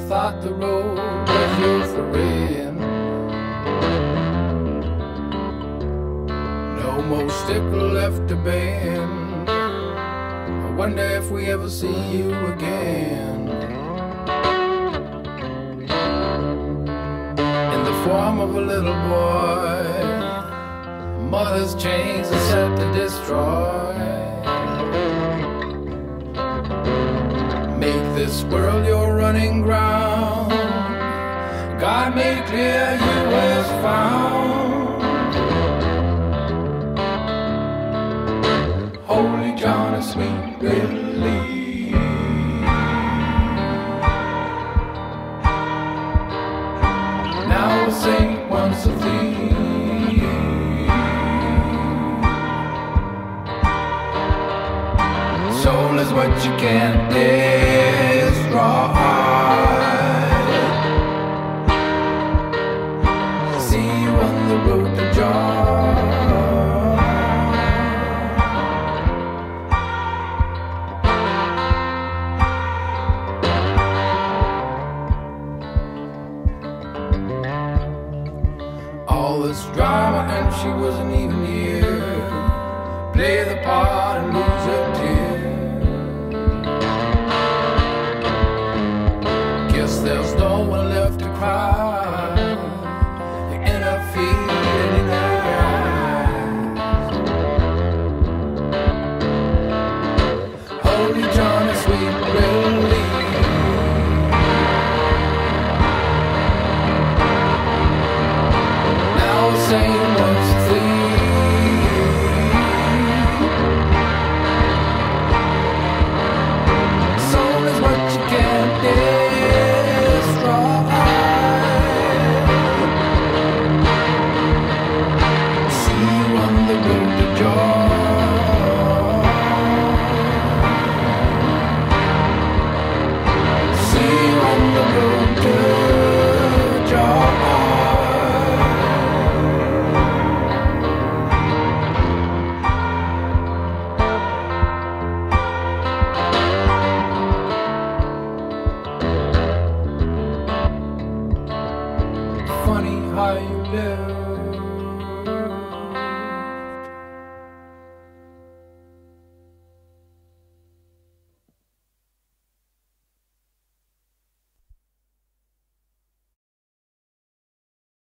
thought the road was your friend. No more stick left to bend. I wonder if we ever see you again. In the form of a little boy, mother's chains are set to destroy. Make this world your running ground. God made clear you was found. Holy John of sweet relief. Now a saint, once a thief. Soul is what you can't destroy. See you on the road to joy. All this drama and she wasn't even here. Play the part and lose a tear. Guess there's no one left to cry. The inner feeling in her eyes. Holy John of sweet relief. Now the same one's a thief. Soul is what you can't destroy. See you on the road to joy. See you on the road to joy. Funny how you live